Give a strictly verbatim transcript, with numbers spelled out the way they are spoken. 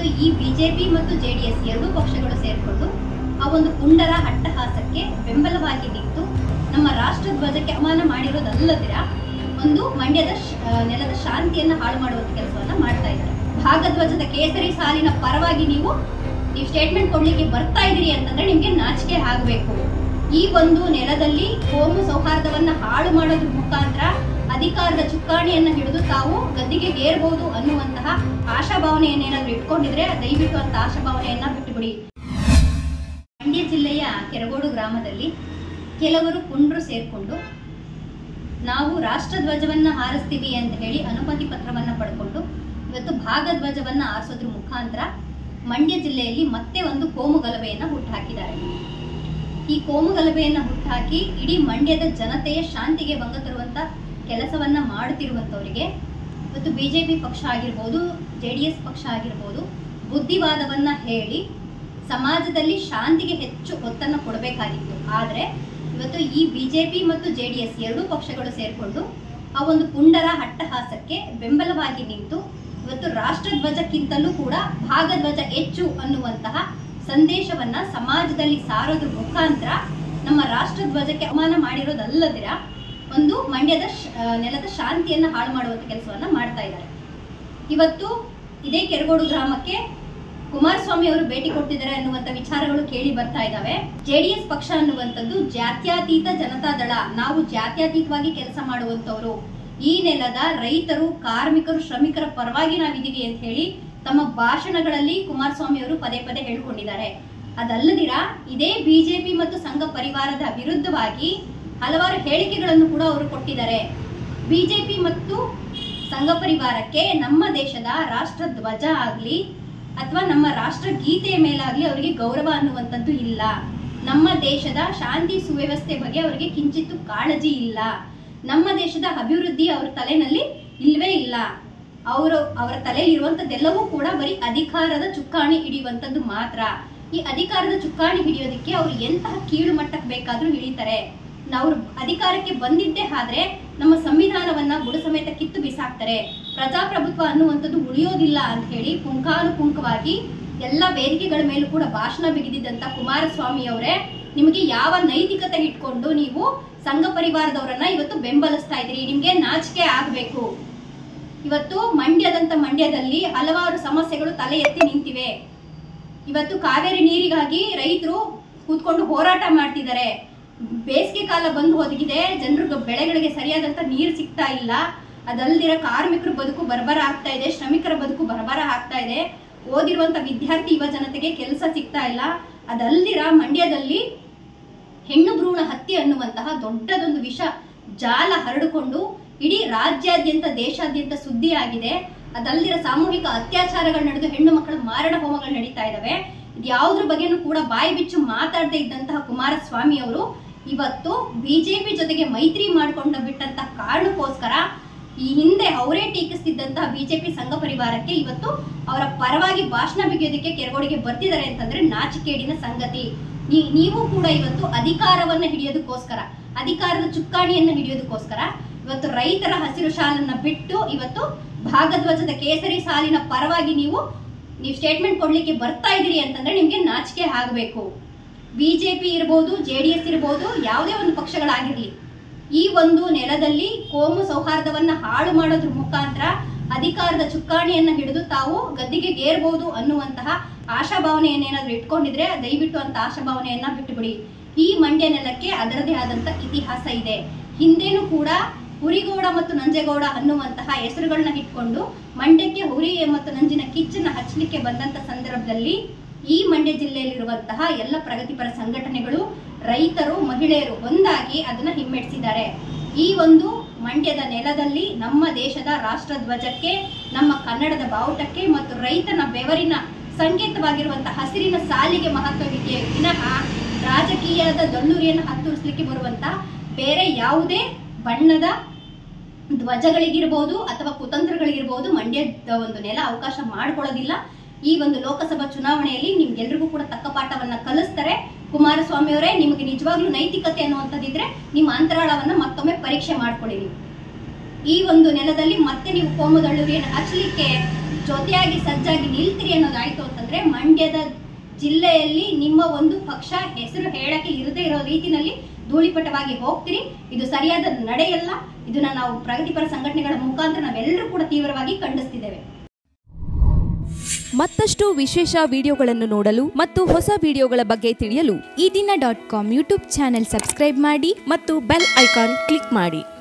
ಈ ಬಿಜೆಪಿ ಮತ್ತು ಜೆಡಿಎಸ್ ಎರಡೂ ಪಕ್ಷಗಳು ಸೇರಿಕೊಂಡು ಆ ಒಂದು ಪುಂಡರ ಅಟ್ಟಹಾಸಕ್ಕೆ ಬೆಂಬಲವಾಗಿ ನಿಂತು ನಮ್ಮ ರಾಷ್ಟ್ರ ಧ್ವಜಕ್ಕೆ ಅವಮಾನ ಮಾಡಿರೋದಲ್ಲದಿರ ಒಂದು ಮಂಡ್ಯದ ನೆಲದ ಶಾಂತಿಯನ್ನ ಹಾಳು ಮಾಡುವಂತ ಕೆಲಸವನ್ನ ಮಾಡ್ತಾ ಇದ್ದಾರೆ. ಭಾಗಧ್ವಜದ ಕೇಸರಿ ಸಾಲಿನ ಪರವಾಗಿ ನೀವು ನೀವು ಸ್ಟೇಟ್ಮೆಂಟ್ ಕೊಡ್ಲಿಕ್ಕೆ ಬರ್ತಾ ಇದ್ದೀರಿ ಅಂತಂದ್ರೆ ನಿಮ್ಗೆ ನಾಚಿಕೆ ಆಗಬೇಕು. ಈ ಒಂದು ನೆಲದಲ್ಲಿ ಕೋಮು ಸೌಹಾರ್ದವನ್ನ ಹಾಳು ಮಾಡೋದ್ರ ಮುಖಾಂತರ ಅಧಿಕಾರದ ಚುಕ್ಕಾಣಿಯನ್ನ ಹಿಡಿದು ತಾವು ಗದ್ದಿಗೆ ಏರ್ಬಹುದು ಅನ್ನುವಂತಹ ಆಶಾಭಾವನೆಯನ್ನೇನಾದ್ರೂ ಇಟ್ಕೊಂಡಿದ್ರೆ ದಯವಿಟ್ಟು ಅಂತ ಆಶಾಭಾವನೆಯನ್ನ ಬಿಟ್ಟುಬಿಡಿ. ಮಂಡ್ಯ ಜಿಲ್ಲೆಯ ಕೆರಗೋಡು ಗ್ರಾಮದಲ್ಲಿ ಕೆಲವರು ಪುಂಡ್ರು ಸೇರ್ಕೊಂಡು ನಾವು ರಾಷ್ಟ್ರ ಧ್ವಜವನ್ನ ಹಾರಿಸ್ತೀವಿ ಅಂತ ಹೇಳಿ ಅನುಮತಿ ಪತ್ರವನ್ನ ಪಡ್ಕೊಂಡು ಇವತ್ತು ಭಾಗಧ್ವಜವನ್ನ ಆರಿಸೋದ್ರ ಮುಖಾಂತರ ಮಂಡ್ಯ ಜಿಲ್ಲೆಯಲ್ಲಿ ಮತ್ತೆ ಒಂದು ಕೋಮು ಗಲಭೆಯನ್ನ ಹುಟ್ಟುಹಾಕಿದ್ದಾರೆ. ಈ ಕೋಮು ಗಲಭೆಯನ್ನ ಹುಟ್ಟುಹಾಕಿ ಇಡೀ ಮಂಡ್ಯದ ಜನತೆಯ ಶಾಂತಿಗೆ ಭಂಗ ತರುವಂತ ಕೆಲಸವನ್ನ ಮಾಡುತ್ತಿರುವಂತವರಿಗೆ ಇವತ್ತು ಬಿಜೆಪಿ ಪಕ್ಷ ಆಗಿರ್ಬೋದು, ಜೆಡಿಎಸ್ ಪಕ್ಷ ಆಗಿರ್ಬೋದು, ಬುದ್ಧಿವಾದವನ್ನ ಹೇಳಿ ಸಮಾಜದಲ್ಲಿ ಶಾಂತಿಗೆ ಹೆಚ್ಚು ಒತ್ತನ್ನು ಕೊಡಬೇಕಾಗಿತ್ತು. ಆದ್ರೆ ಇವತ್ತು ಈ ಬಿಜೆಪಿ ಮತ್ತು ಜೆಡಿಎಸ್ ಎರಡೂ ಪಕ್ಷಗಳು ಸೇರ್ಕೊಂಡು ಆ ಒಂದು ಪುಂಡರ ಅಟ್ಟಹಾಸಕ್ಕೆ ಬೆಂಬಲವಾಗಿ ನಿಂತು ಇವತ್ತು ರಾಷ್ಟ್ರ ಧ್ವಜಕ್ಕಿಂತಲೂ ಕೂಡ ಭಾಗಧ್ವಜ ಹೆಚ್ಚು ಅನ್ನುವಂತಹ ಸಂದೇಶವನ್ನ ಸಮಾಜದಲ್ಲಿ ಸಾರೋದ್ರ ಮುಖಾಂತರ ನಮ್ಮ ರಾಷ್ಟ್ರ ಧ್ವಜಕ್ಕೆ ಅವಮಾನ ಮಾಡಿರೋದಲ್ಲದಿರ ಒಂದು ಮಂಡ್ಯದ ನೆಲದ ಶಾಂತಿಯನ್ನ ಹಾಳು ಮಾಡುವಂತ ಕೆಲಸವನ್ನ ಮಾಡ್ತಾ ಇದ್ದಾರೆ. ಇವತ್ತು ಇದೇ ಕೆರಗೋಡು ಗ್ರಾಮಕ್ಕೆ ಕುಮಾರಸ್ವಾಮಿ ಅವರು ಭೇಟಿ ಕೊಟ್ಟಿದ್ದಾರೆ ಅನ್ನುವಂತ ವಿಚಾರಗಳು ಕೇಳಿ ಬರ್ತಾ ಇದ್ದಾವೆ. ಜೆಡಿಎಸ್ ಪಕ್ಷ ಅನ್ನುವಂಥದ್ದು ಜಾತ್ಯತೀತ ಜನತಾದಳ, ನಾವು ಜಾತ್ಯತೀತವಾಗಿ ಕೆಲಸ ಮಾಡುವಂತವರು, ಈ ನೆಲದ ರೈತರು, ಕಾರ್ಮಿಕರು, ಶ್ರಮಿಕರ ಪರವಾಗಿ ನಾವಿದ್ದೀವಿ ಅಂತ ಹೇಳಿ ತಮ್ಮ ಭಾಷಣಗಳಲ್ಲಿ ಕುಮಾರಸ್ವಾಮಿ ಅವರು ಪದೇ ಪದೇ ಹೇಳ್ಕೊಂಡಿದ್ದಾರೆ. ಅದಲ್ಲದಿರ ಇದೇ ಬಿಜೆಪಿ ಮತ್ತು ಸಂಘ ಪರಿವಾರದ ವಿರುದ್ಧವಾಗಿ ಹಲವಾರು ಹೇಳಿಕೆಗಳನ್ನು ಕೂಡ ಅವರು ಕೊಟ್ಟಿದ್ದಾರೆ. ಬಿಜೆಪಿ ಮತ್ತು ಸಂಘ ಪರಿವಾರಕ್ಕೆ ನಮ್ಮ ದೇಶದ ರಾಷ್ಟ್ರ ಧ್ವಜ ಆಗ್ಲಿ ಅಥವಾ ನಮ್ಮ ರಾಷ್ಟ್ರ ಗೀತೆಯ ಮೇಲಾಗ್ಲಿ ಅವರಿಗೆ ಗೌರವ ಅನ್ನುವಂಥದ್ದು ಇಲ್ಲ. ನಮ್ಮ ದೇಶದ ಶಾಂತಿ ಸುವ್ಯವಸ್ಥೆ ಬಗ್ಗೆ ಅವರಿಗೆ ಕಿಂಚಿತ್ತು ಕಾಳಜಿ ಇಲ್ಲ. ನಮ್ಮ ದೇಶದ ಅಭಿವೃದ್ಧಿ ಅವರ ತಲೆನಲ್ಲಿ ಇಲ್ವೇ ಇಲ್ಲ. ಅವರು ಅವರ ತಲೆಯಲ್ಲಿ ಇರುವಂತದ್ದೆಲ್ಲವೂ ಕೂಡ ಬರೀ ಅಧಿಕಾರದ ಚುಕ್ಕಾಣಿ ಹಿಡಿಯುವಂತದ್ದು ಮಾತ್ರ. ಈ ಅಧಿಕಾರದ ಚುಕ್ಕಾಣಿ ಹಿಡಿಯೋದಕ್ಕೆ ಅವ್ರು ಎಂತಹ ಕೀಳು ಮಟ್ಟಕ್ಕೆ ಬೇಕಾದ್ರೂ ಹಿಡಿತಾರೆ. ನಾವು ಅಧಿಕಾರಕ್ಕೆ ಬಂದಿದ್ದೇ ಆದ್ರೆ ನಮ್ಮ ಸಂವಿಧಾನವನ್ನ ಬುಡ ಸಮೇತ ಕಿತ್ತು ಬಿಸಾಕ್ತಾರೆ. ಪ್ರಜಾಪ್ರಭುತ್ವ ಅನ್ನುವಂಥದ್ದು ಉಳಿಯೋದಿಲ್ಲ ಅಂತ ಹೇಳಿ ಪುಂಖಾನುಪುಂಖವಾಗಿ ಎಲ್ಲ ವೇದಿಕೆಗಳ ಮೇಲೂ ಕೂಡ ಭಾಷಣ ಬಿಗಿದಿದ್ದಂತ ಕುಮಾರಸ್ವಾಮಿ ಅವರೇ, ನಿಮಗೆ ಯಾವ ನೈತಿಕತೆ ಇಟ್ಕೊಂಡು ನೀವು ಸಂಘ ಪರಿವಾರದವರನ್ನ ಇವತ್ತು ಬೆಂಬಲಿಸ್ತಾ ಇದ್ದೀರಿ? ನಿಮ್ಗೆ ನಾಚಿಕೆ ಆಗ್ಬೇಕು. ಇವತ್ತು ಮಂಡ್ಯದಂತ ಮಂಡ್ಯದಲ್ಲಿ ಹಲವಾರು ಸಮಸ್ಯೆಗಳು ತಲೆ ಎತ್ತಿ ನಿಂತಿವೆ. ಇವತ್ತು ಕಾವೇರಿ ನೀರಿಗಾಗಿ ರೈತರು ಕೂತ್ಕೊಂಡು ಹೋರಾಟ ಮಾಡ್ತಿದ್ದಾರೆ. ಬೇಸಿಗೆ ಕಾಲ ಬಂದು ಒದಗಿದೆ, ಜನರು ಬೆಳೆಗಳಿಗೆ ಸರಿಯಾದಂತ ನೀರು ಸಿಗ್ತಾ ಇಲ್ಲ. ಅದಲ್ದಿರ ಕಾರ್ಮಿಕರ ಬದುಕು ಬರಬರ ಆಗ್ತಾ ಇದೆ, ಶ್ರಮಿಕರ ಬದುಕು ಬರಬರ ಆಗ್ತಾ ಇದೆ. ಓದಿರುವಂತ ವಿದ್ಯಾರ್ಥಿ ಯುವ ಜನತೆಗೆ ಕೆಲಸ ಸಿಗ್ತಾ ಇಲ್ಲ. ಅದಲ್ದಿರ ಮಂಡ್ಯದಲ್ಲಿ ಹೆಣ್ಣು ಭ್ರೂಣ ಹತ್ಯೆ ಅನ್ನುವಂತಹ ದೊಡ್ಡದೊಂದು ವಿಷ ಜಾಲ ಹರಡಿಕೊಂಡು ಇಡೀ ರಾಜ್ಯಾದ್ಯಂತ ದೇಶಾದ್ಯಂತ ಸುದ್ದಿ ಆಗಿದೆ. ಅದಲ್ದಿರ ಸಾಮೂಹಿಕ ಅತ್ಯಾಚಾರಗಳು ನಡೆದು ಹೆಣ್ಣು ಮಕ್ಕಳ ಮಾರಣ ಹೋಮಗಳು ನಡೀತಾ ಇದಾವೆ. ಇದ್ಯಾವುದ್ರ ಬಗ್ಗೆನೂ ಕೂಡ ಬಾಯಿ ಬಿಚ್ಚು ಮಾತಾಡದೇ ಇದ್ದಂತಹ ಕುಮಾರಸ್ವಾಮಿ ಅವರು ಇವತ್ತು ಬಿಜೆಪಿ ಜೊತೆಗೆ ಮೈತ್ರಿ ಮಾಡ್ಕೊಂಡು ಬಿಟ್ಟಂತಹ ಕಾರಣಕ್ಕೋಸ್ಕರ ಈ ಹಿಂದೆ ಅವರೇ ಟೀಕಿಸ್ತಿದ್ದಂತಹ ಬಿಜೆಪಿ ಸಂಘ ಪರಿವಾರಕ್ಕೆ ಇವತ್ತು ಅವರ ಪರವಾಗಿ ಭಾಷಣ ಬಿಗಿಯೋದಕ್ಕೆ ಕೆರಗೋಡಿಗೆ ಬರ್ತಿದ್ದಾರೆ ಅಂತಂದ್ರೆ ನಾಚಿಕೇಡಿನ ಸಂಗತಿ. ನೀವು ಕೂಡ ಇವತ್ತು ಅಧಿಕಾರವನ್ನ ಹಿಡಿಯೋದಕ್ಕೋಸ್ಕರ, ಅಧಿಕಾರದ ಚುಕ್ಕಾಣಿಯನ್ನ ಹಿಡಿಯೋದಕ್ಕೋಸ್ಕರ ಇವತ್ತು ರೈತರ ಹಸಿರು ಶಾಲನ್ನ ಬಿಟ್ಟು ಇವತ್ತು ಭಾಗಧ್ವಜದ ಕೇಸರಿ ಸಾಲಿನ ಪರವಾಗಿ ನೀವು ನೀವು ಸ್ಟೇಟ್ಮೆಂಟ್ ಕೊಡ್ಲಿಕ್ಕೆ ಬರ್ತಾ ಇದ್ದೀರಿ ಅಂತಂದ್ರೆ ನಿಮ್ಗೆ ನಾಚಿಕೆ ಆಗಬೇಕು. ಬಿಜೆಪಿ ಇರ್ಬೋದು, ಜೆಡಿಎಸ್ ಇರ್ಬೋದು, ಯಾವುದೇ ಒಂದು ಪಕ್ಷಗಳಾಗಿರ್ಲಿ, ಈ ಒಂದು ನೆಲದಲ್ಲಿ ಕೋಮು ಸೌಹಾರ್ದವನ್ನ ಹಾಳು ಮಾಡೋದ್ರ ಮುಖಾಂತರ ಅಧಿಕಾರದ ಚುಕ್ಕಾಣಿಯನ್ನ ಹಿಡಿದು ತಾವು ಗದ್ದಿಗೆ ಏರ್ಬಹುದು ಅನ್ನುವಂತಹ ಆಶಾಭಾವನೆಯನ್ನೇನಾದ್ರೂ ಇಟ್ಕೊಂಡಿದ್ರೆ ದಯವಿಟ್ಟು ಅಂತ ಆಶಾಭಾವನೆಯನ್ನ ಬಿಟ್ಟುಬಿಡಿ. ಈ ಮಂಡ್ಯ ನೆಲಕ್ಕೆ ಅದರದೇ ಆದಂತ ಇತಿಹಾಸ ಇದೆ. ಹಿಂದೇನು ಕೂಡ ಹುರಿಗೌಡ ಮತ್ತು ನಂಜೇಗೌಡ ಅನ್ನುವಂತಹ ಹೆಸರುಗಳನ್ನ ಇಟ್ಕೊಂಡು ಮಂಡ್ಯಕ್ಕೆ ಹುರಿ ಮತ್ತು ನಂಜಿನ ಕಿಚ್ಚನ್ನ ಹಚ್ಚಲಿಕ್ಕೆ ಬಂದಂತ ಸಂದರ್ಭದಲ್ಲಿ ಈ ಮಂಡ್ಯ ಜಿಲ್ಲೆಯಲ್ಲಿರುವಂತಹ ಎಲ್ಲ ಪ್ರಗತಿಪರ ಸಂಘಟನೆಗಳು, ರೈತರು, ಮಹಿಳೆಯರು ಒಂದಾಗಿ ಅದನ್ನ ಹಿಮ್ಮೆಟ್ಟಿಸಿದ್ದಾರೆ. ಈ ಒಂದು ಮಂಡ್ಯದ ನೆಲದಲ್ಲಿ ನಮ್ಮ ದೇಶದ ರಾಷ್ಟ್ರ ಧ್ವಜಕ್ಕೆ, ನಮ್ಮ ಕನ್ನಡದ ಬಾವುಟಕ್ಕೆ ಮತ್ತು ರೈತನ ಬೆವರಿನ ಸಂಕೇತವಾಗಿರುವಂತಹ ಹಸಿರಿನ ಸಾಲಿಗೆ ಮಹತ್ವವಿದೆಯೇ ವಿನಃ ರಾಜಕೀಯದ ದೊಲ್ಲೂರಿಯನ್ನು ಹತ್ತುರಿಸಲಿಕ್ಕೆ ಬರುವಂತಹ ಬೇರೆ ಯಾವುದೇ ಬಣ್ಣದ ಧ್ವಜಗಳಿಗಿರ್ಬೋದು ಅಥವಾ ಕುತಂತ್ರಗಳಿಗಿರ್ಬೋದು ಮಂಡ್ಯದ ಒಂದು ನೆಲ ಅವಕಾಶ ಮಾಡಿಕೊಳ್ಳೋದಿಲ್ಲ. ಈ ಒಂದು ಲೋಕಸಭಾ ಚುನಾವಣೆಯಲ್ಲಿ ನಿಮ್ಗೆಲ್ರಿಗೂ ಕೂಡ ತಕ್ಕ ಪಾಠವನ್ನ ಕಲಿಸ್ತಾರೆ. ಕುಮಾರಸ್ವಾಮಿ ಅವರೇ, ನಿಮಗೆ ನಿಜವಾಗ್ಲೂ ನೈತಿಕತೆ ಅನ್ನುವಂಥದ್ದಿದ್ರೆ ನಿಮ್ಮ ಅಂತರಾಳವನ್ನ ಮತ್ತೊಮ್ಮೆ ಪರೀಕ್ಷೆ ಮಾಡ್ಕೊಳ್ಳಿ. ಈ ಒಂದು ನೆಲದಲ್ಲಿ ಮತ್ತೆ ನೀವು ಕೋಮು ದಳ್ಳೂರಿಯನ್ನು ಹಚ್ಚಲಿಕ್ಕೆ ಜೊತೆಯಾಗಿ ಸಜ್ಜಾಗಿ ನಿಲ್ತೀರಿ ಅನ್ನೋದಾಯ್ತು ಅಂತಂದ್ರೆ ಮಂಡ್ಯದ ಜಿಲ್ಲೆಯಲ್ಲಿ ನಿಮ್ಮ ಒಂದು ಪಕ್ಷ ಹೆಸರು ಹೇಳಕ್ಕೆ ಇರದೇ ಇರೋ ರೀತಿನಲ್ಲಿ ಧೂಳಿಪಟವಾಗಿ ಹೋಗ್ತೀರಿ. ಇದು ಸರಿಯಾದ ನಡೆಯಲ್ಲ. ಇದನ್ನ ನಾವು ಪ್ರಗತಿಪರ ಸಂಘಟನೆಗಳ ಮುಖಾಂತರ ನಾವೆಲ್ಲರೂ ಕೂಡ ತೀವ್ರವಾಗಿ ಖಂಡಿಸ್ತಿದ್ದೇವೆ. ಮತ್ತಷ್ಟು ವಿಶೇಷ ವಿಡಿಯೋಗಳನ್ನು ನೋಡಲು ಮತ್ತು ಹೊಸ ವಿಡಿಯೋಗಳ ಬಗ್ಗೆ ತಿಳಿಯಲು ಈ ದಿನ dot com YouTube channel subscribe ಮಾಡಿ ಮತ್ತು ಬೆಲ್ ಐಕಾನ್ ಕ್ಲಿಕ್ ಮಾಡಿ.